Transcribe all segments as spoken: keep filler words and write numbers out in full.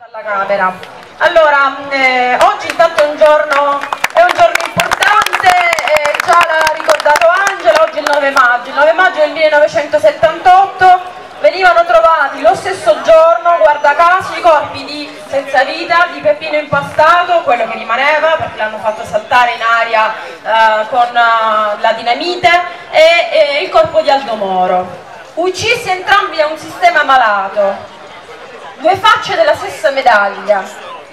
alla Camera. Allora, eh, oggi intanto è un giorno, è un giorno importante, eh, già l'ha ricordato Angela, oggi è il nove maggio. Il nove maggio del millenovecentosettantotto venivano trovati lo stesso giorno, guarda caso, i corpi di senza vita di Peppino Impastato, quello che rimaneva perché l'hanno fatto saltare in aria eh, con uh, la dinamite, e, e il corpo di Aldo Moro, uccisi entrambi da un sistema malato, due facce della stessa medaglia,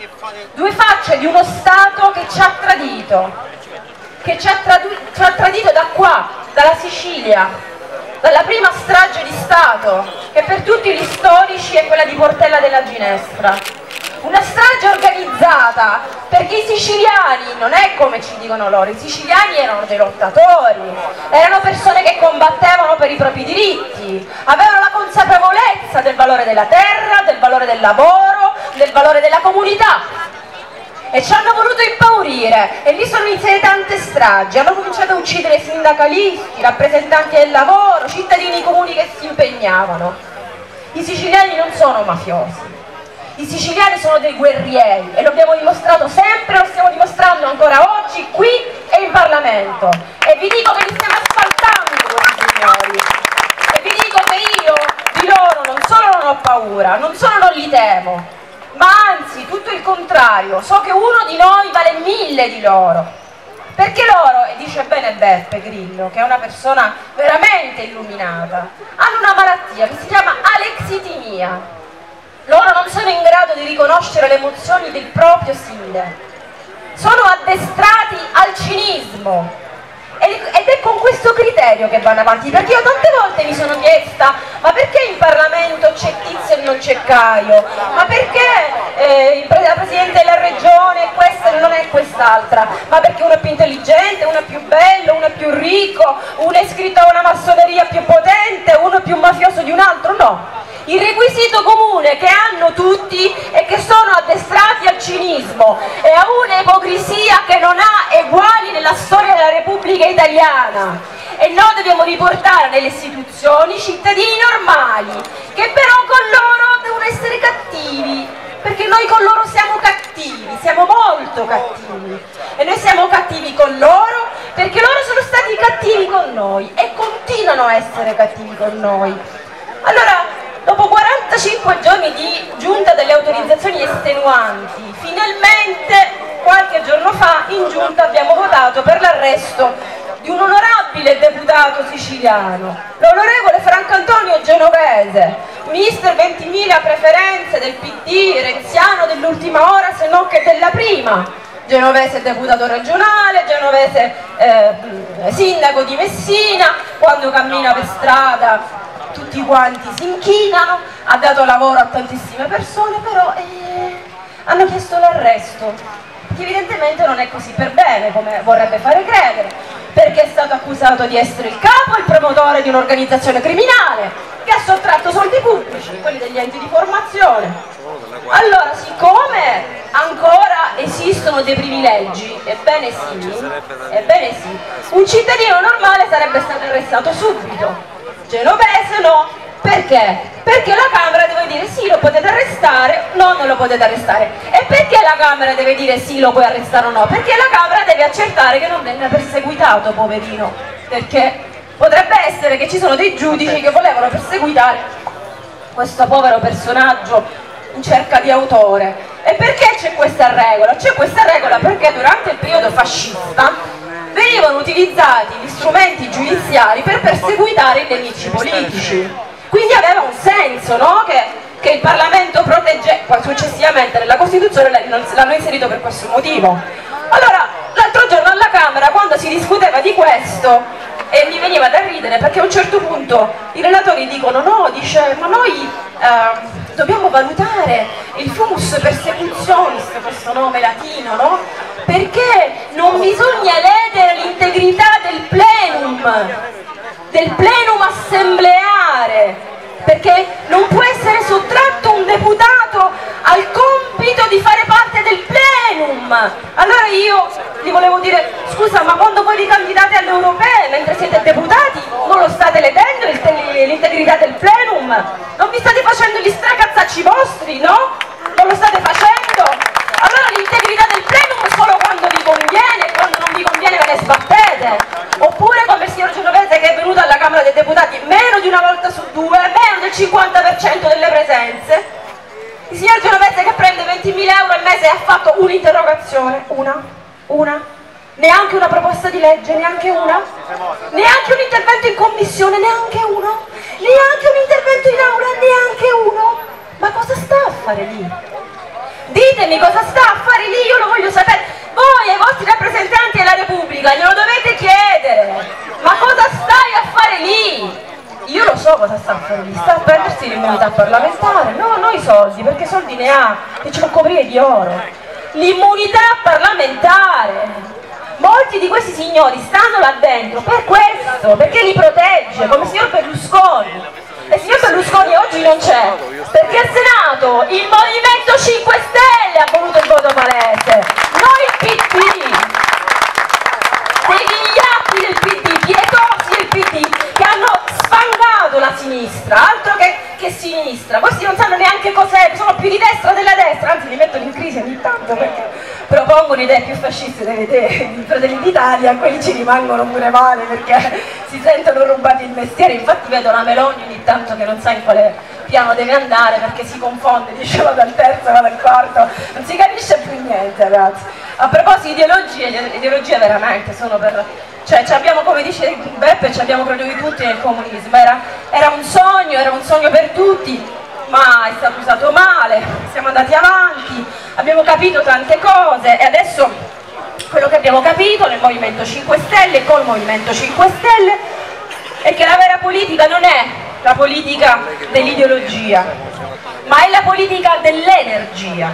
due facce di uno Stato che ci ha tradito, che ci ha, ci ha tradito da qua, dalla Sicilia, dalla prima strage di Stato, che per tutti gli storici è quella di Portella della Ginestra. Una strage organizzata perché i siciliani, non è come ci dicono loro, i siciliani erano dei lottatori, erano persone che combattevano per i propri diritti, avevano la consapevolezza del valore della terra, del valore del lavoro, del valore della comunità. E ci hanno voluto impaurire e lì sono iniziate tante stragi, hanno cominciato a uccidere sindacalisti, rappresentanti del lavoro, cittadini comuni che si impegnavano. I siciliani non sono mafiosi, i siciliani sono dei guerrieri e lo abbiamo dimostrato sempre, lo stiamo dimostrando ancora oggi qui e in Parlamento. E vi dico che li stiamo asfaltando questi signori. E vi dico che io di loro non solo non ho paura, non solo non li temo, ma anzi tutto il contrario, so che uno di noi vale mille di loro, perché loro, e dice bene Beppe Grillo, che è una persona veramente illuminata, hanno una malattia che si chiama alexitimia. Loro non sono in grado di riconoscere le emozioni del proprio simile, sono addestrati al cinismo. Ed è con questo criterio che vanno avanti, perché io tante volte mi sono chiesta ma perché in Parlamento c'è Tizio e non c'è Caio, ma perché eh, la Presidente della Regione è questa e non è quest'altra, ma perché uno è più intelligente, uno è più bello, uno è più ricco, uno è iscritto a una massoneria più potente, uno è più mafioso di un altro? No, il requisito comune che hanno tutti è che sono addestrati al cinismo e a un'ipocrisia che non ha eguali nella storia della Repubblica Italiana. E noi dobbiamo riportare nelle istituzioni cittadini normali, che però con loro devono essere cattivi, perché noi con loro siamo cattivi, siamo molto cattivi. E noi siamo cattivi con loro perché loro sono stati cattivi con noi e continuano a essere cattivi con noi. Allora, dopo quarantacinque giorni di giunta delle autorizzazioni estenuanti, finalmente qualche giorno fa in giunta abbiamo votato per l'arresto di un onorabile deputato siciliano, l'onorevole Franco Antonio Genovese, mister ventimila preferenze del P D, renziano dell'ultima ora se non che della prima. Genovese deputato regionale, Genovese eh, sindaco di Messina, quando cammina per strada tutti quanti si inchinano, ha dato lavoro a tantissime persone, però eh, hanno chiesto l'arresto, che evidentemente non è così per bene come vorrebbe fare credere, perché è stato accusato di essere il capo e il promotore di un'organizzazione criminale che ha sottratto soldi pubblici, quelli degli enti di formazione. Allora, siccome ancora esistono dei privilegi, ebbene sì, ebbene sì, un cittadino normale sarebbe stato arrestato subito. Genovese no, perché? Perché la Camera deve dire sì, lo potete arrestare, no, non lo potete arrestare. E perché la Camera deve dire sì, lo puoi arrestare o no? Perché la Camera deve accertare che non venga perseguitato, poverino, perché potrebbe essere che ci sono dei giudici che volevano perseguitare questo povero personaggio in cerca di autore. E perché c'è questa regola? C'è questa regola perché durante il periodo fascista venivano utilizzati gli strumenti giudiziari per perseguitare i nemici politici. Quindi aveva un senso, no? Che, che il Parlamento protegge, poi successivamente nella Costituzione l'hanno inserito per questo motivo. Allora, l'altro giorno alla Camera, quando si discuteva di questo, e mi veniva da ridere, perché a un certo punto i relatori dicono no, dice, ma noi eh, dobbiamo valutare il fumus persecutionis, questo nome latino, no? Perché non bisogna ledere l'integrità del plenum, del plenum assembleare, perché non può essere sottratto un deputato al compito di fare parte del plenum. Allora io gli volevo dire, scusa, ma quando voi vi candidate alle europee, mentre siete deputati, non lo state ledendo l'integrità del plenum? Non vi state facendo gli stracazzacci vostri, no? Non lo state facendo? il cinquanta per cento delle presenze. Il signor Genovese che prende ventimila euro al mese e ha fatto un'interrogazione, una, una, neanche una proposta di legge, neanche una, neanche un intervento in commissione, neanche uno, neanche un intervento in aula, neanche uno. Ma cosa sta a fare lì? Ditemi cosa sta a fare lì, io lo voglio sapere. Voi ai vostri rappresentanti della Repubblica glielo dovete chiedere. Ma cosa stai a fare lì? Io lo so cosa sta a fare lì, sta a prendersi l'immunità parlamentare. No, no i soldi, perché soldi ne ha, e ce lo coprire di oro. L'immunità parlamentare. Molti di questi signori stanno là dentro per questo, perché li protegge, come il signor Berlusconi. E il signor Berlusconi oggi non c'è, perché al Senato il Movimento cinque Stelle ha voluto il voto palese, non il P D. Dei vigliacchi del P D, pietosi del P D, che hanno sfangato la sinistra, altro che, che sinistra. Questi non sanno neanche cos'è, sono più di destra della destra, anzi li mettono in crisi ogni tanto perché propongono idee più fasciste delle idee di Fratelli d'Italia, quelli ci rimangono pure male perché si sentono rubati il mestiere. Infatti vedo la Meloni ogni tanto che non sa in quale piano deve andare perché si confonde, dice vado al terzo, vado al quarto, non si capisce più niente, ragazzi. A proposito di ideologie, le ideologie veramente sono per... cioè abbiamo, come dice Beppe, ci abbiamo creduti tutti nel comunismo, era, era un sogno, era un sogno per tutti, ma è stato usato male, siamo andati avanti, abbiamo capito tante cose e adesso quello che abbiamo capito nel Movimento cinque Stelle, col Movimento cinque Stelle, è che la vera politica non è la politica dell'ideologia, ma è la politica dell'energia.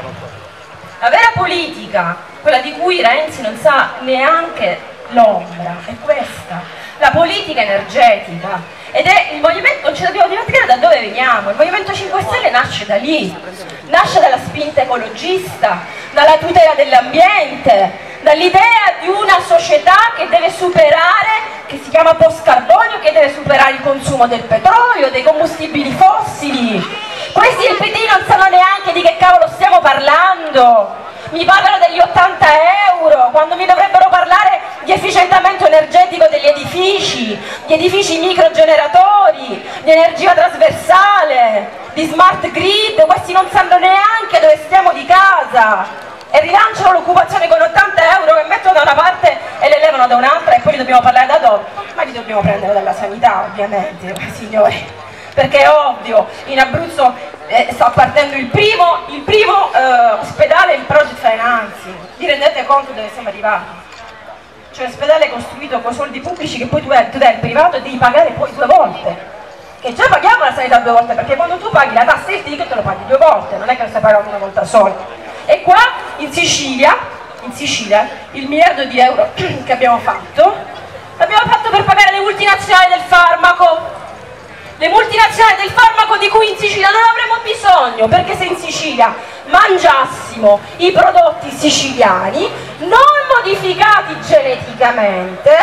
La vera politica, quella di cui Renzi non sa neanche l'ombra, è questa, la politica energetica. Ed è il movimento, non ci dobbiamo dimenticare da dove veniamo, il Movimento cinque Stelle nasce da lì, nasce dalla spinta ecologista, dalla tutela dell'ambiente, dall'idea di una società che deve superare, che si chiama post-carbonio, che deve superare il consumo del petrolio, dei combustibili fossili. Questi del P D non sanno neanche di che cavolo stiamo parlando. Mi parlano degli ottanta euro, quando mi dovrebbero parlare di efficientamento energetico degli edifici, di edifici microgeneratori, di energia trasversale, di smart grid. Questi non sanno neanche dove stiamo di casa e rilanciano l'occupazione con ottanta euro che mettono da una parte e le levano da un'altra e poi li dobbiamo parlare da dove? Ma li dobbiamo prendere dalla sanità, ovviamente, signori, perché è ovvio, in Abruzzo eh, sta partendo il primo, il primo eh, ospedale in project financing. Vi rendete conto dove siamo arrivati? Cioè ospedale costruito con soldi pubblici che poi tu, tu dai al privato e devi pagare poi due volte. Che già paghiamo la sanità due volte, perché quando tu paghi la tassa e il ticket lo paghi due volte, non è che lo stai pagando una volta sola. E qua in Sicilia, in Sicilia, il miliardo di euro che abbiamo fatto, l'abbiamo fatto per pagare le multinazionali del farmaco. Le multinazionali del farmaco di cui in Sicilia non avremo bisogno, perché se in Sicilia mangiassimo i prodotti siciliani non modificati geneticamente,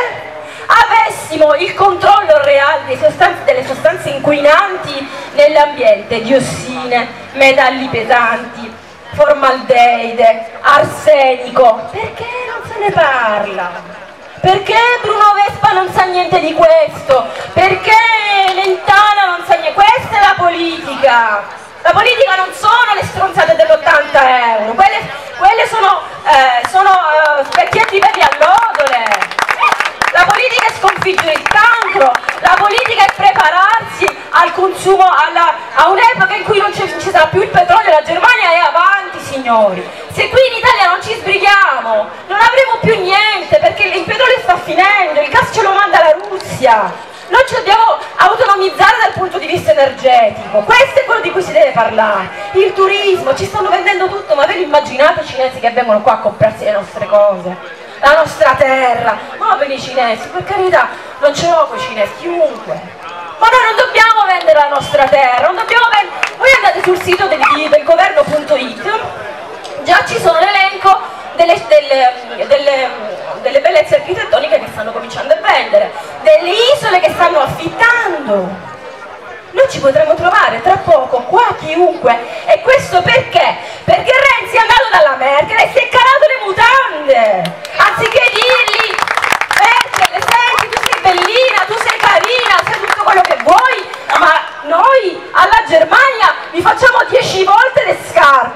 avessimo il controllo reale delle sostanze, delle sostanze inquinanti nell'ambiente, diossine, metalli pesanti, formaldeide, arsenico, perché non se ne parla? Perché Bruno Vespa non sa niente di questo? Perché Lentana non sa niente? Questa è la politica. La politica non sono le stronzate dell'ottanta euro, quelle, quelle sono, eh, sono eh, specchietti per le allodole. La politica è sconfiggere il cancro, la politica è prepararsi al consumo, alla, a un'epoca in cui non ci sarà più il petrolio, la Germania è avanti, signori. Se qui in Italia non ci sbrighiamo, non avremo più niente, perché il petrolio sta finendo, il gas ce lo manda la Russia. Noi ci dobbiamo autonomizzare dal punto di vista energetico, questo è quello di cui si deve parlare. Il turismo, ci stanno vendendo tutto, ma ve lo immaginate i cinesi che vengono qua a comprarsi le nostre cose? La nostra terra, ma per i cinesi, per carità, non ce l'ho con i cinesi, chiunque. Ma noi non dobbiamo vendere la nostra terra, non dobbiamo vendere. Voi andate sul sito del, del governo punto it, già ci sono l'elenco delle, delle, delle, delle bellezze architettoniche che stanno cominciando a vendere, delle isole che stanno affittando. Noi ci potremo trovare tra poco qua chiunque. E questo perché? Perché Renzi è andato dalla Merkel e si è calato le mutande. Anziché dirgli Merkel, senti, tu sei bellina, tu sei carina, sei tutto quello che vuoi, ma noi alla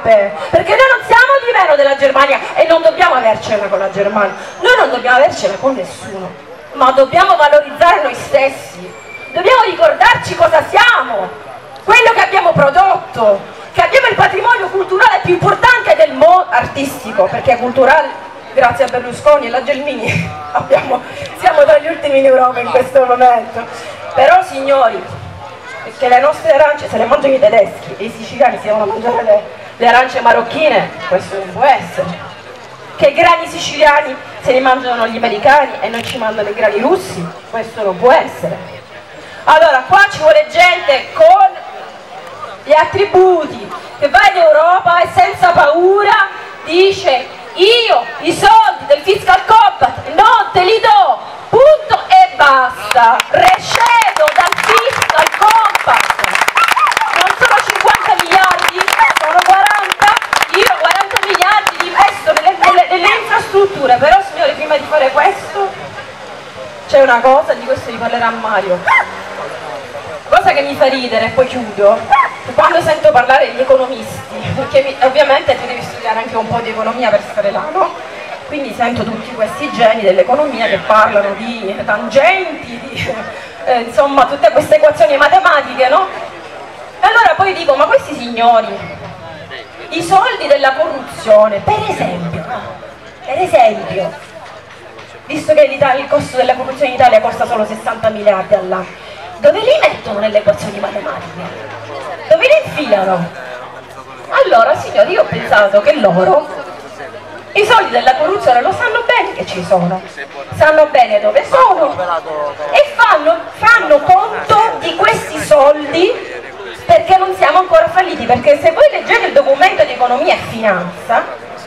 Europee, perché noi non siamo di meno della Germania e non dobbiamo avercela con la Germania, noi non dobbiamo avercela con nessuno, ma dobbiamo valorizzare noi stessi, dobbiamo ricordarci cosa siamo, quello che abbiamo prodotto, che abbiamo il patrimonio culturale più importante del mondo, artistico, perché culturale grazie a Berlusconi e la Gelmini abbiamo, siamo tra gli ultimi in Europa in questo momento. Però signori, che le nostre arance se le mangiano i tedeschi e i siciliani si devono mangiare le, le arance marocchine, questo non può essere. Che i grani siciliani se li mangiano gli americani e non ci mandano i grani russi, questo non può essere. Allora qua ci vuole gente con gli attributi, che va in Europa e senza paura dice: io i soldi del fiscal compact non te li do, punto e basta, recedo dal fiscal compact, non sono cinquanta miliardi, sono quaranta, io quaranta miliardi li investo nelle, nelle, nelle infrastrutture, però signori prima di fare questo c'è una cosa, di questo vi parlerà Mario, cosa che mi fa ridere e poi chiudo, quando sento parlare degli economisti, perché mi, ovviamente tu devi studiare anche un po' di economia per stare là, no? Quindi sento tutti questi geni dell'economia che parlano di tangenti, di, eh, insomma tutte queste equazioni matematiche, no? E allora poi dico, ma questi signori, i soldi della corruzione, per esempio, per esempio, visto che il costo della corruzione in Italia costa solo sessanta miliardi all'anno, dove li mettono nelle equazioni matematiche? Dove li infilano? Allora signori, io ho pensato che loro i soldi della corruzione lo sanno bene che ci sono, sanno bene dove sono e fanno, fanno conto di questi soldi, perché non siamo ancora falliti, perché se voi leggete il documento di economia e finanza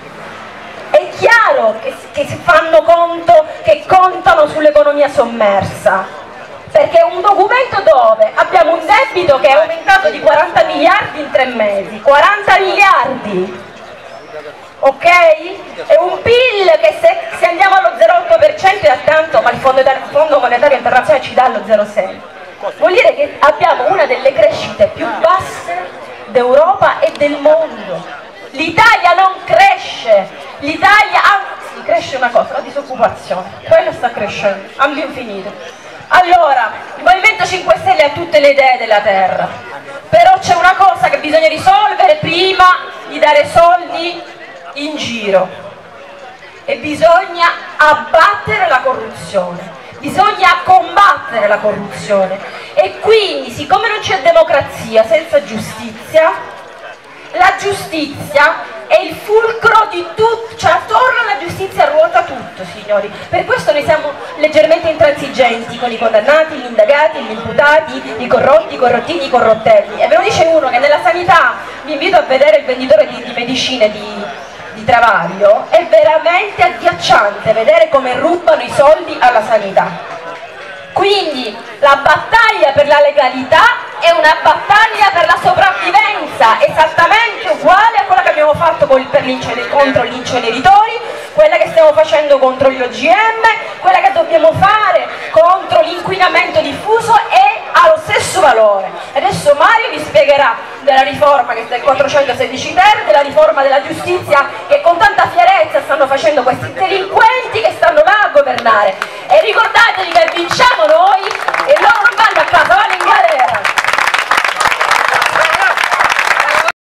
è chiaro che, che si fanno conto, che contano sull'economia sommersa, perché è un documento dove abbiamo un debito che è aumentato di quaranta miliardi in tre mesi, quaranta miliardi, ok? E un P I L che se, se andiamo allo zero virgola otto per cento è tanto, ma il Fondo, il Fondo Monetario Internazionale ci dà lo zero virgola sei, vuol dire che abbiamo una delle crescite più basse d'Europa e del mondo. L'Italia non cresce, l'Italia anzi cresce una cosa, la disoccupazione, quello sta crescendo, all'infinito. Allora, il Movimento cinque Stelle ha tutte le idee della terra, però c'è una cosa che bisogna risolvere prima di dare soldi in giro e bisogna abbattere la corruzione, bisogna combattere la corruzione e quindi siccome non c'è democrazia senza giustizia, la giustizia è il fulcro di tutto, cioè attorno alla giustizia ruota tutto, signori. Per questo noi siamo leggermente intransigenti con i condannati, gli indagati, gli imputati, i corrotti, i corrottini, i corrottelli. E ve lo dice uno che nella sanità, vi invito a vedere il venditore di, di medicine di, di Travaglio, è veramente agghiacciante vedere come rubano i soldi alla sanità. Quindi la battaglia per la legalità è una battaglia per la sopravvivenza, esattamente uguale a quella che abbiamo fatto con, per contro gli inceneritori, quella che stiamo facendo contro gli O G M, quella che dobbiamo fare contro l'inquinamento diffuso e ha lo stesso valore. Adesso Mario vi spiegherà della riforma che del quattrocentosedici ter, della riforma della giustizia che con tanta fierezza stanno facendo questi delinquenti che stanno là a governare. E ricordatevi che vinciamo noi